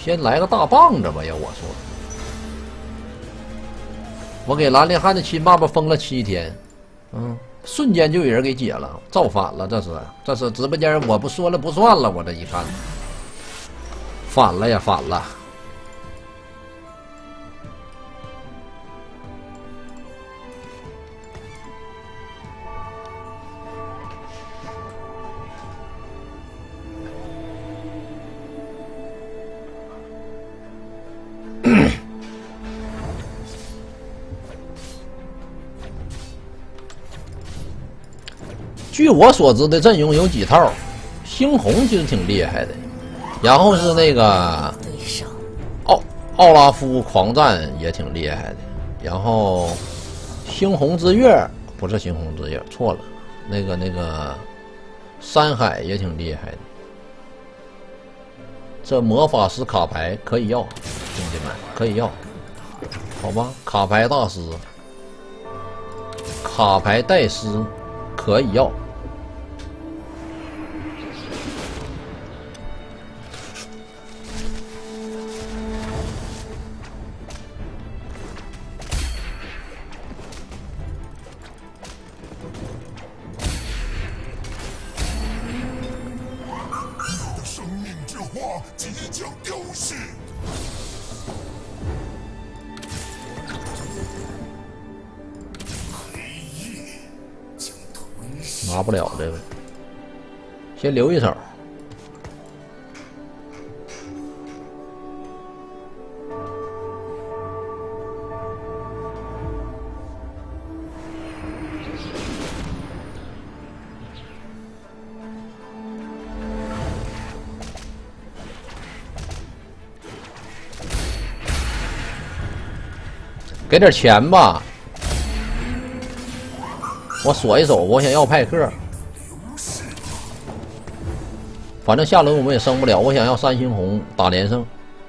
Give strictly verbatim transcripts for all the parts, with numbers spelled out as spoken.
先来个大棒子吧，要我说，我给兰陵汉的亲爸爸封了七天，嗯，瞬间就有人给解了，造反了，这是这是直播间我不说了不算了，我这一看，反了呀，反了。据我所知的阵容有几套，猩红其实挺厉害的，然后是那个奥奥拉夫狂战也挺厉害的，然后猩红之月不是猩红之月，错了，那个那个山海也挺厉害的。这魔法师卡牌可以要，兄弟们可以要，好吧？卡牌大师、卡牌代师可以要。 即将丢失。 拿不了这个，先留一手。给点钱吧，我锁一手，我想要派克。反正下轮我们也升不了，我想要三星红打连胜。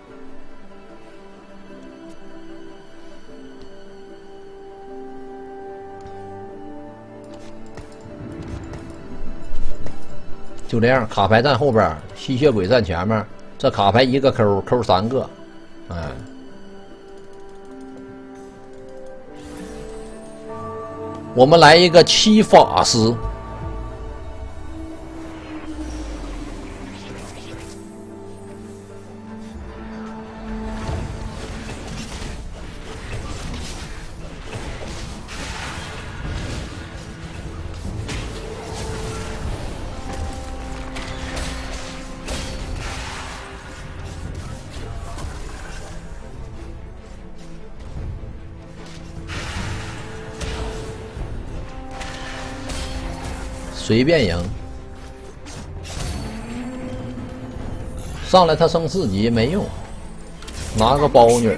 就这样，卡牌站后边，吸血鬼站前面，这卡牌一个抠，抠三个，哎。我们来一个七法师，随便赢。上来他升四级没用，拿个包女。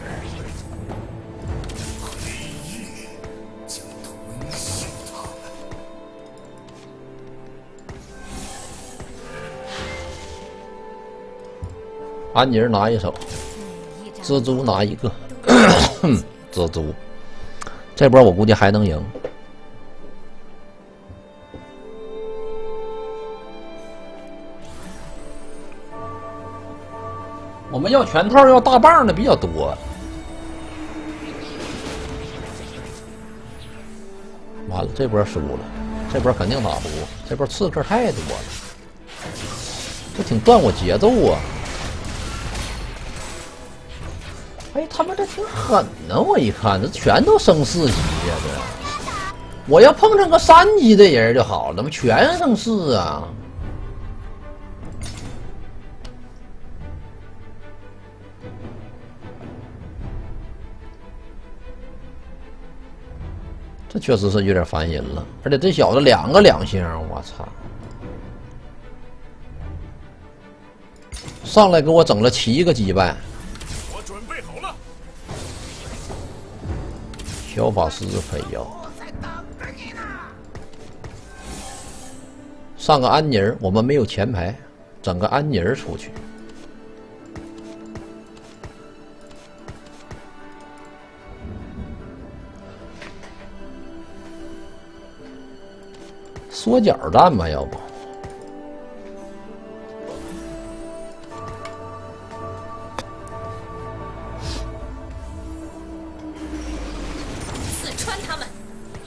安妮儿拿一手，蜘蛛拿一个，蜘蛛。这波我估计还能赢。我们要全套要大棒的比较多，完了这波输了，这波肯定打不过，这波刺客太多了，这挺断我节奏啊！哎，他们这挺狠呢，我一看这全都升四级呀，这我要碰上个三级的人就好了，怎么全升四啊？这确实是有点烦人了，而且这小子两个两星，我操！上来给我整了七个击败。 我准备好了。 小法师可以要。上个安妮儿，我们没有钱牌，整个安妮儿出去。缩脚战吧，要不穿他们。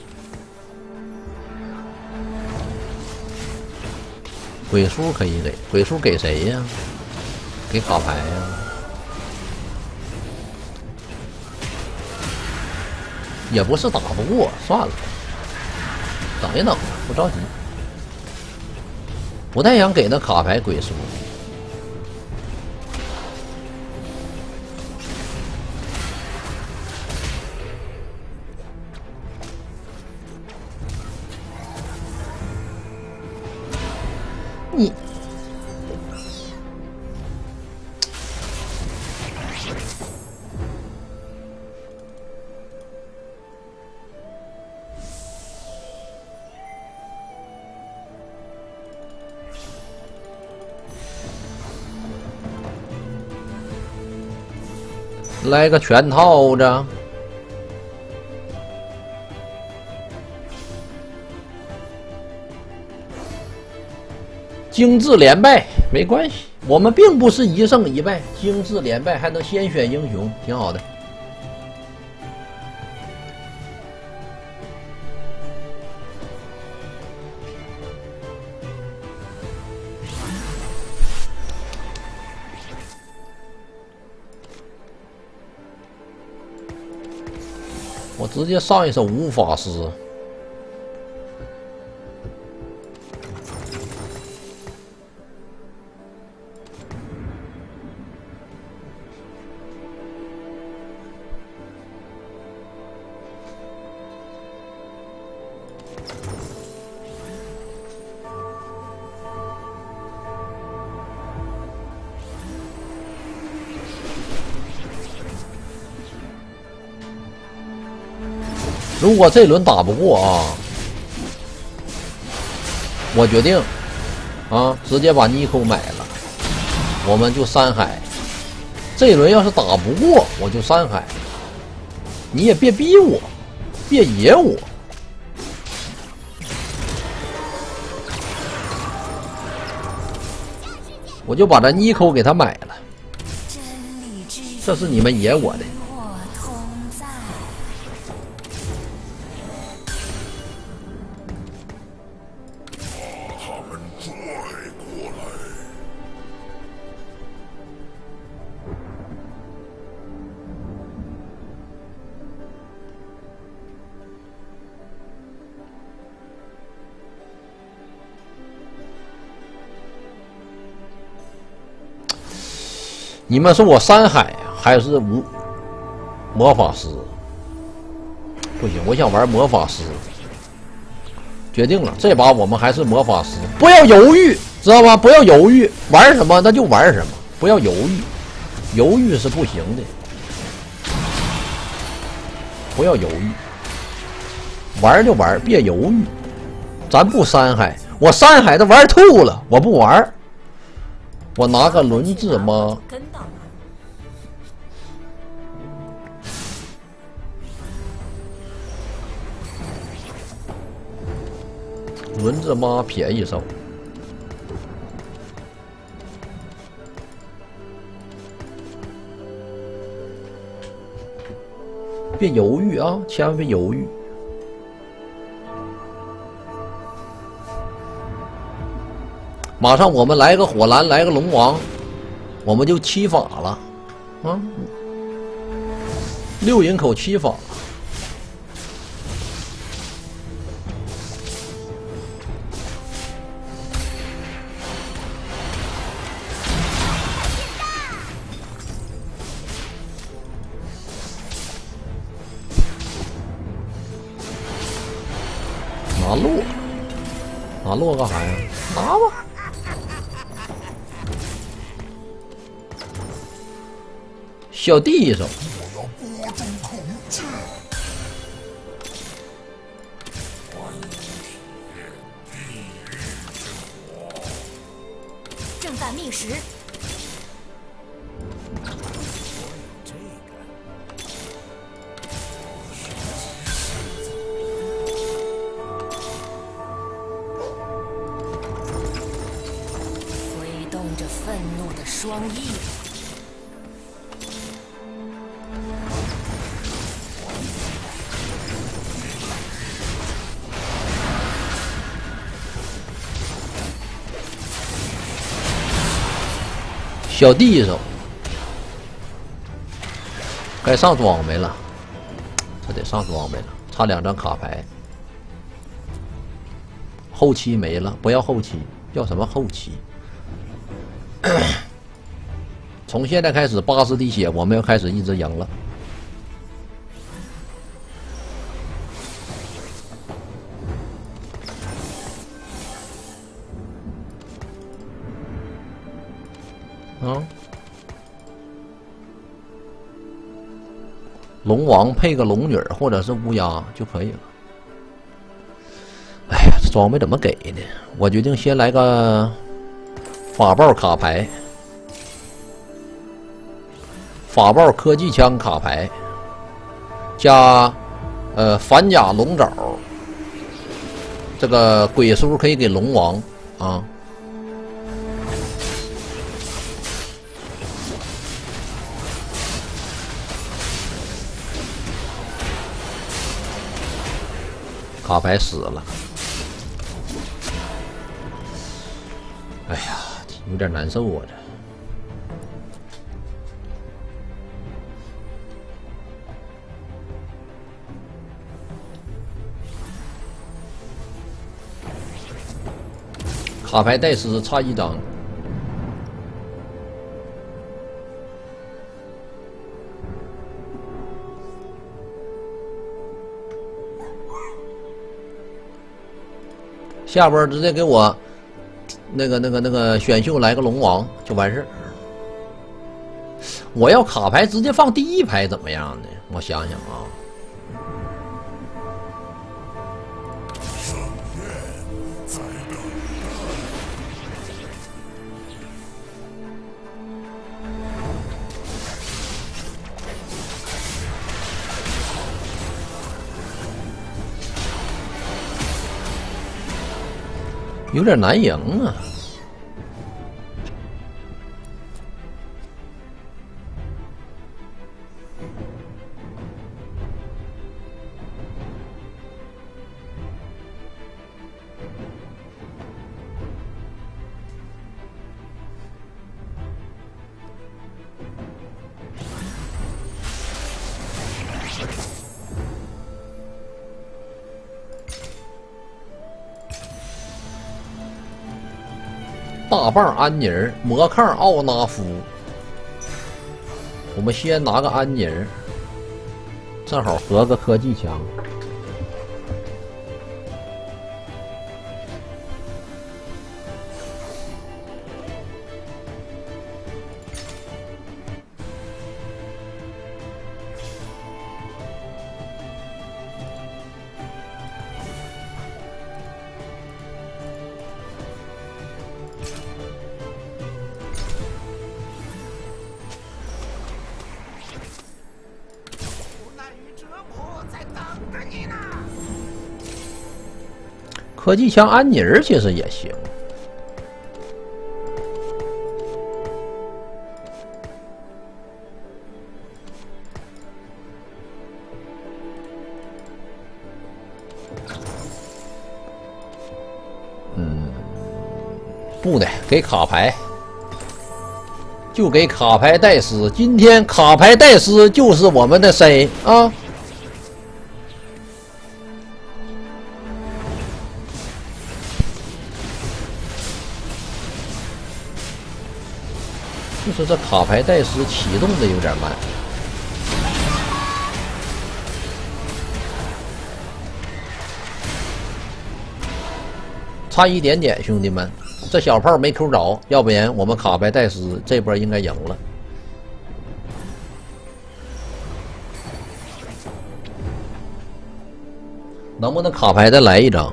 鬼书可以给，鬼书给谁呀？给卡牌呀？也不是打不过，算了，等一等吧，不着急。不太想给那卡牌鬼书。你来个全套着。精致连败没关系，我们并不是一胜一败，精致连败还能先选英雄，挺好的。我直接上一手无法师。如果这轮打不过啊，我决定啊，直接把尼寇买了，我们就山海。这轮要是打不过，我就山海。你也别逼我，别野我。我就把这尼寇给他买了，这是你们野我的。你们说我山海还是无魔法师？不行，我想玩魔法师。决定了，这把我们还是魔法师。不要犹豫，知道吗？不要犹豫，玩什么那就玩什么，不要犹豫，犹豫是不行的。不要犹豫，玩就玩，别犹豫。咱不山海，我山海都玩吐了，我不玩。我拿个轮子吗？轮子妈便宜手，别犹豫啊！千万别犹豫。马上我们来个火蓝，来个龙王，我们就七法了，啊！六人口七法。拿落，拿落干啥呀？拿吧。小弟一手。 正犯命时。愤怒的双翼， 小地手，该上装备了，这得上装备了，差两张卡牌。后期没了，不要后期，要什么后期？从现在开始八十滴血，我们要开始一直赢了。啊，龙王配个龙女或者是乌鸦就可以了。哎呀，这装备怎么给呢？我决定先来个法爆卡牌，法爆科技枪卡牌，加呃反甲龙爪，这个鬼书可以给龙王啊。卡牌死了，哎呀，有点难受啊！这卡牌戴斯差一张。下边直接给我那个那个那个选秀来个龙王就完事儿。我要卡牌直接放第一排怎么样呢？我想想啊，有点难赢啊。大棒安妮儿，魔抗奥纳夫。我们先拿个安妮儿，正好合个科技枪。科技枪安妮儿其实也行，嗯，不的，给卡牌，就给卡牌戴斯。今天卡牌戴斯就是我们的 C 啊。就是这卡牌戴斯启动的有点慢，差一点点，兄弟们，这小炮没 Q 着，要不然我们卡牌戴斯这波应该赢了。能不能卡牌再来一张？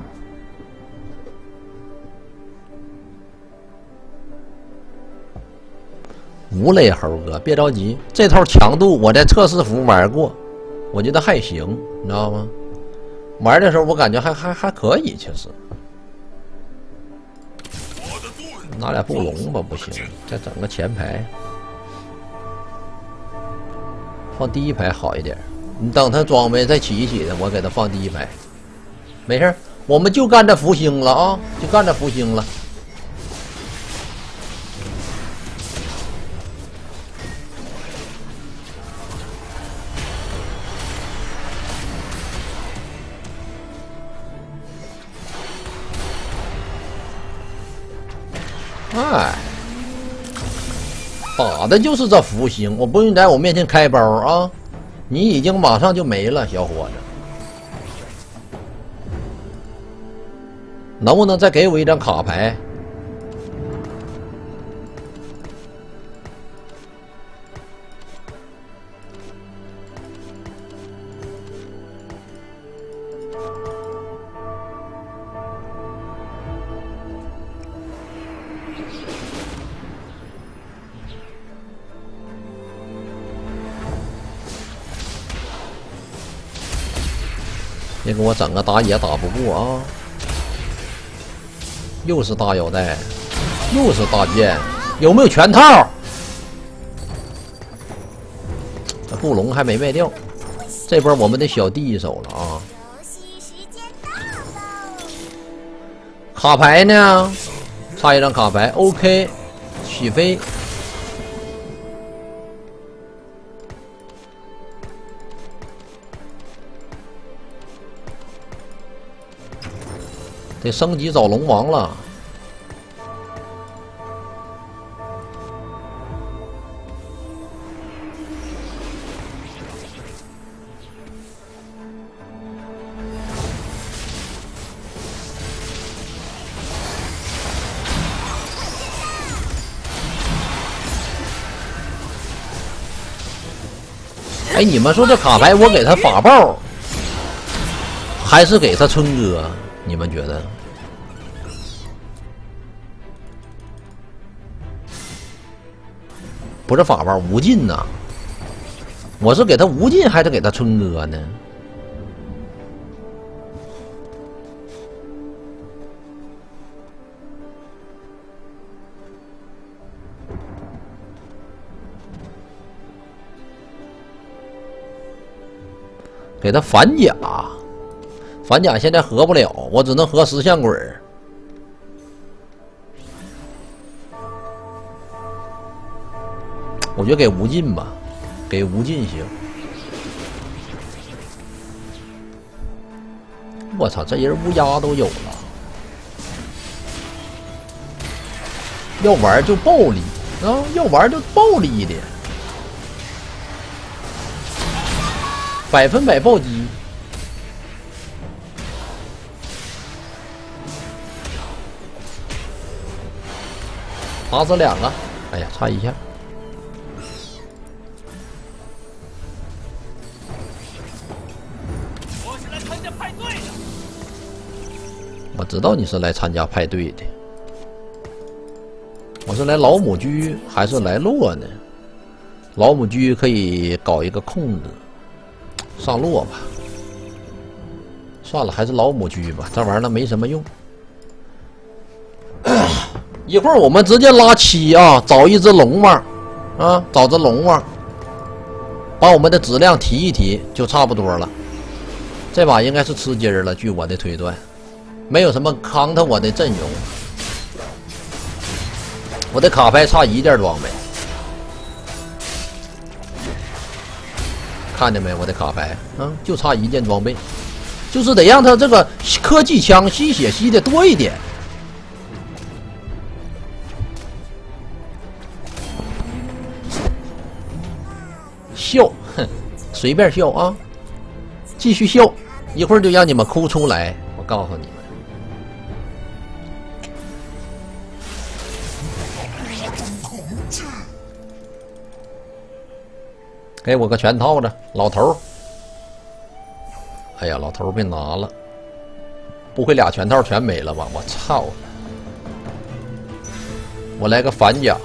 无雷猴哥，别着急，这套强度我在测试服玩过，我觉得还行，你知道吗？玩的时候我感觉还还还可以，其实。拿俩布隆吧，不行，再整个前排，放第一排好一点。你等他装备再起一起的，我给他放第一排，没事，我们就干这福星了啊，就干这福星了。 哎，打的就是这福星，我不用在我面前开包啊！你已经马上就没了，小伙子。能不能再给我一张卡牌？别给我整个打野打不过啊！又是大腰带，又是大剑，有没有全套？这布隆还没卖掉，这波我们得小弟一手了啊！卡牌呢？差一张卡牌 ，OK， 起飞。得升级找龙王了。哎，你们说这卡牌我给他法爆，还是给他春哥？你们觉得？不是法宝无尽呐，我是给他无尽还是给他春哥呢？给他反甲，反甲现在合不了，我只能合石像鬼儿。我觉得给无尽吧，给无尽行。我操，这人乌鸦都有了，要玩就暴力啊！要玩就暴力一点，百分百暴击。打死两个，哎呀，差一下。我知道你是来参加派对的，我是来老母居还是来洛呢？老母居可以搞一个空子，上洛吧。算了，还是老母居吧，这玩意儿没什么用。一会儿我们直接拉七啊，找一只龙王啊，找只龙王，把我们的质量提一提就差不多了。这把应该是吃鸡儿了，据我的推断。没有什么扛他我的阵容，我的卡牌差一件装备，看见没？我的卡牌啊，就差一件装备，就是得让他这个科技枪吸血吸的多一点。笑，哼，随便笑啊，继续笑，一会儿就让你们哭出来，我告诉你们。给我个全套的，老头儿。哎呀，老头儿被拿了，不会俩全套全没了吧？我操！我来个反甲。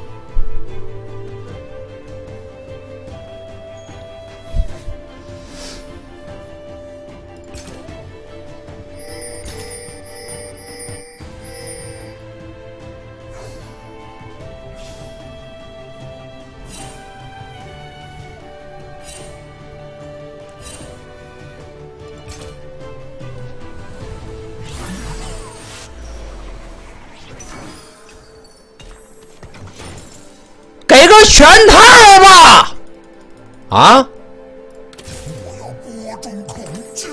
给个全套吧！啊！ 我要播种恐惧，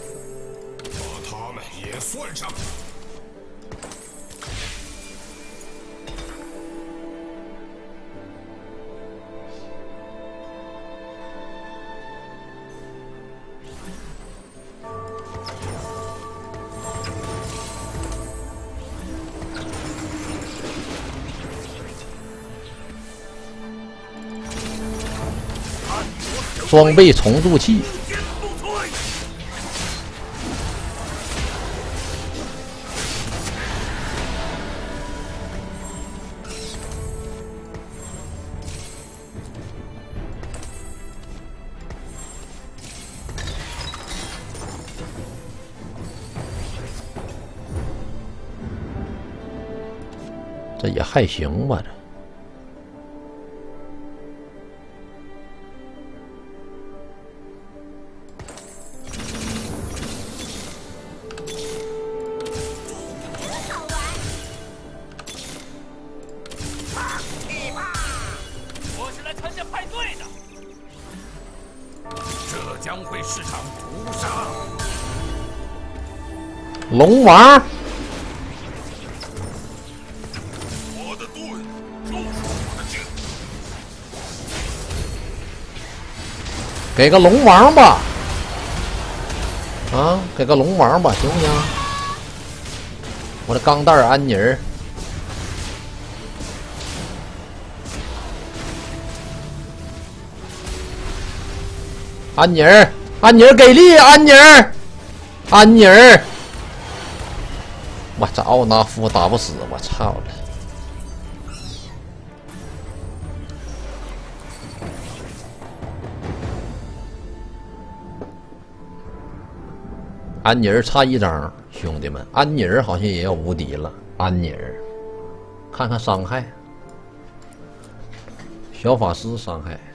把他们也算上。 装备重铸器。这也还行吧，这。 我是来参加派对的。这将会是场屠杀。 龙王。 给个龙王吧，啊，给个龙王吧，行不行？我的钢蛋安妮儿，安妮儿，安妮儿给力，安妮儿，安妮儿，我这奥纳夫打不死，我操了！ 安妮儿差一张，兄弟们，安妮儿好像也要无敌了。安妮儿，看看伤害，小法师伤害，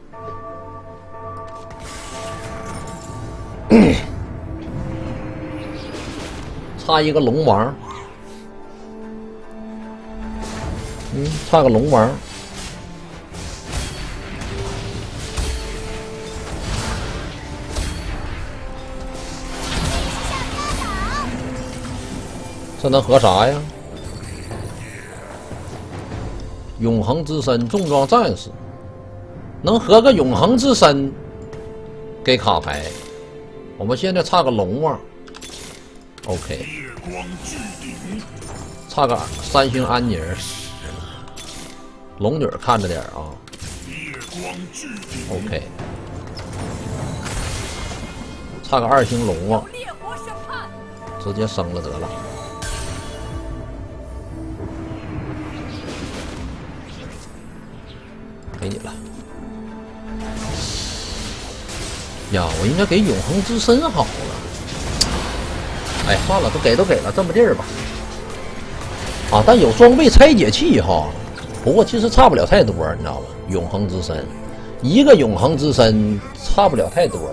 差一个龙王，嗯，差个龙王。 这能合啥呀？永恒之身重装战士，能合个永恒之身给卡牌。我们现在差个龙王 ，OK。差个三星安妮儿，龙女看着点啊。OK。差个二星龙王，直接升了得了。 给你了呀！我应该给永恒之身好了。哎，算了，都给都给了，这么地儿吧。啊，但有装备拆解器哈。不过其实差不了太多，你知道吧？永恒之身，一个永恒之身差不了太多。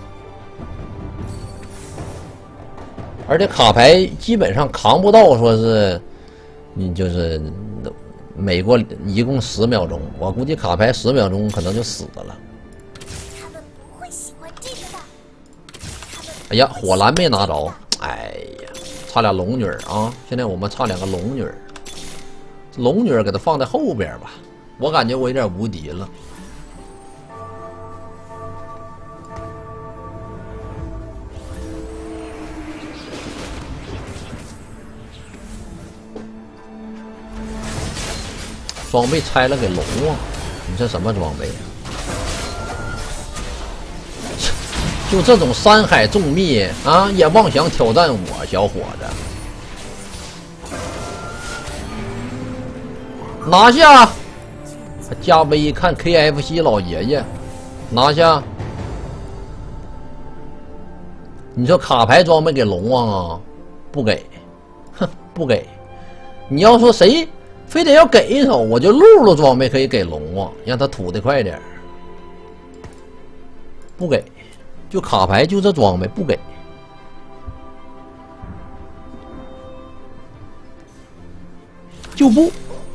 而且卡牌基本上扛不到，说是你就是。 每过一共十秒钟，我估计卡牌十秒钟可能就死了。 他们不会喜欢这个的。 哎呀，火蓝没拿着，哎呀，差俩龙女啊！现在我们差两个龙女，龙女给它放在后边吧，我感觉我有点无敌了。装备拆了给龙王，你这什么装备啊？就这种山海众灭啊，也妄想挑战我，小伙子！拿下！加 V 看 K F C 老爷爷，拿下！你说卡牌装备给龙王啊？不给，哼，不给！你要说谁？ 非得要给一手，我就露露装备可以给龙王，让他吐的快点。不给，就卡牌就这装备不给。就不。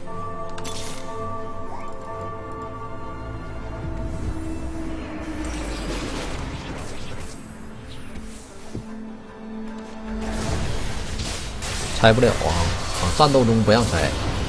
拆不了啊！啊，战斗中不让拆。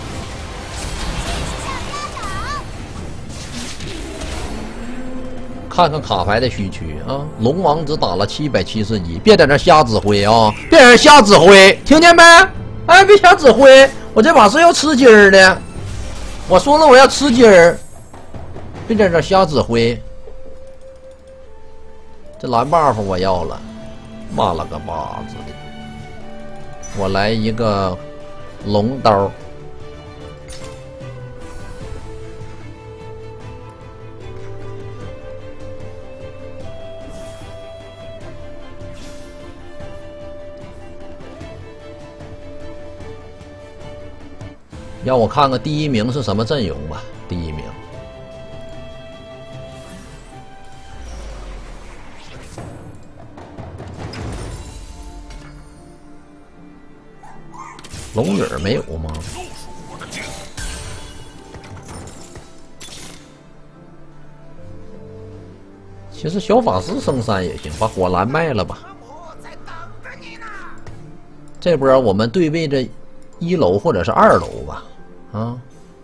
看看卡牌的虚区啊！龙王只打了七百七十一，别在那瞎指挥啊！别在那瞎指挥，听见没？哎，别瞎指挥！我这把是要吃鸡儿的，我说了我要吃鸡儿，别在那瞎指挥。 这蓝 buff 我要了，妈了个巴子的！我来一个龙刀。让我看看第一名是什么阵容吧。第一名，龙女儿没有吗？其实小法师升三也行，把火蓝卖了吧。这波我们对位着一楼或者是二楼吧。啊，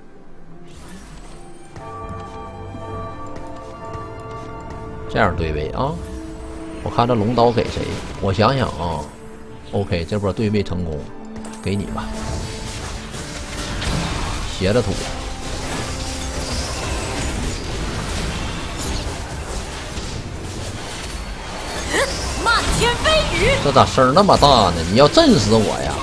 这样对位啊！我看这龙刀给谁？我想想啊 ，OK， 这波对位成功，给你吧。斜着土， 漫天飞雨， 这咋声那么大呢？你要震死我呀！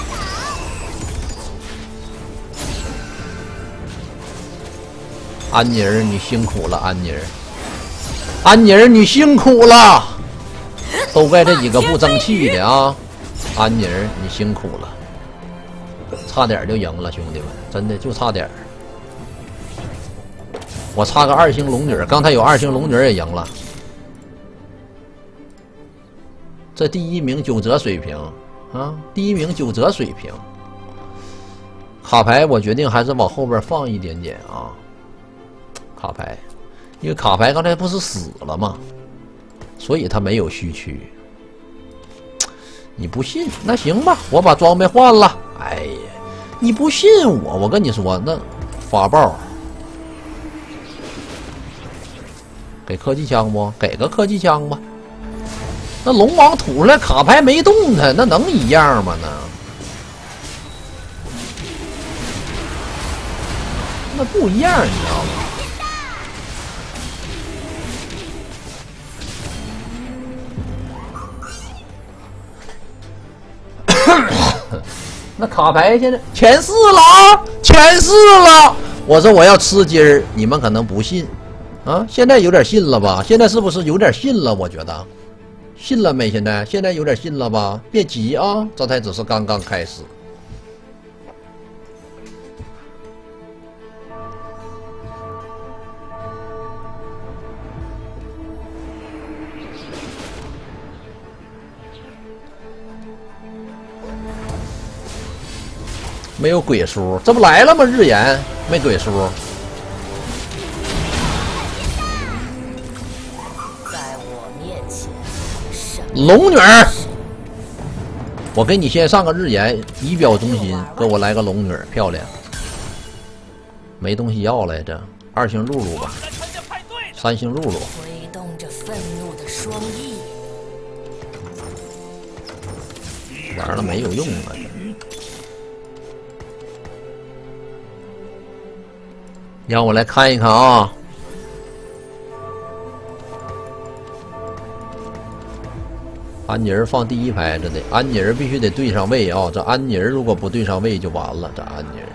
安妮儿，你辛苦了，安妮儿，安妮儿，你辛苦了，都怪这几个不争气的啊！安妮儿，你辛苦了，差点就赢了，兄弟们，真的就差点。我差个二星龙女，刚才有二星龙女也赢了。这第一名九折水平啊，第一名九折水平。卡牌我决定还是往后边放一点点啊。卡牌，因为卡牌刚才不是死了吗？所以他没有虚区。你不信？那行吧，我把装备换了。哎呀，你不信我？我跟你说，那发爆，给科技枪不？给个科技枪吧。那龙王吐出来卡牌没动弹，那能一样吗？那那不一样，你知道吗？那卡牌现在前四了啊，前四了！我说我要吃鸡儿，你们可能不信啊。现在有点信了吧？现在是不是有点信了？我觉得信了没？现在现在有点信了吧？别急啊，这才只是刚刚开始。没有鬼书，这不来了吗？日炎没鬼书。 在我面前， 龙女儿，我给你先上个日炎，以表忠心，给我来个龙女儿，漂亮。没东西要来着，二星露露吧，三星露露。 挥动着愤怒的双翼， 玩了没有用啊！让我来看一看啊，安妮儿放第一排着的，安妮儿必须得对上位啊！这安妮儿如果不对上位就完了，这安妮儿。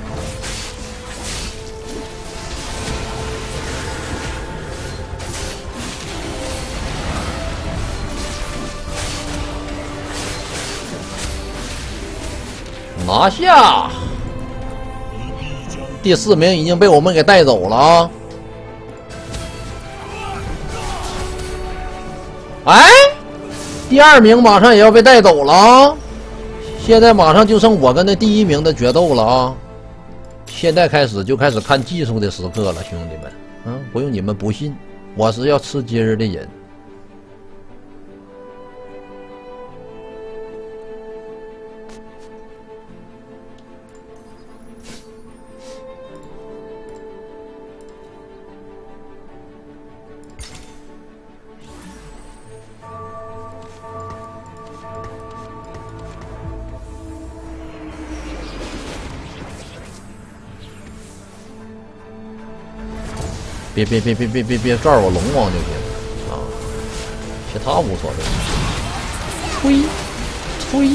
拿下！第四名已经被我们给带走了啊！哎，第二名马上也要被带走了啊！现在马上就剩我跟那第一名的决斗了啊！现在开始就开始看技术的时刻了，兄弟们，嗯，不用你们不信，我是要吃鸡儿的人。别别别别别别别抓我龙王就行啊！ 其他无所谓。吹，吹。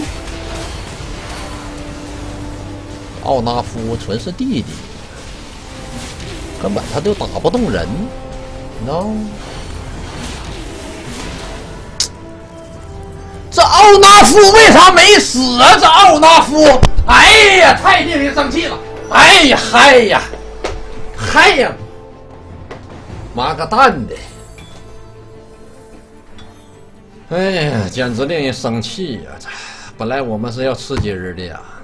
奥纳夫纯是弟弟，根本他就打不动人。no。这奥纳夫为啥没死啊？这奥纳夫，哎呀，太令人生气了！哎呀，嗨呀，嗨呀，妈个蛋的！哎呀，简直令人生气呀！这本来我们是要吃鸡儿的呀。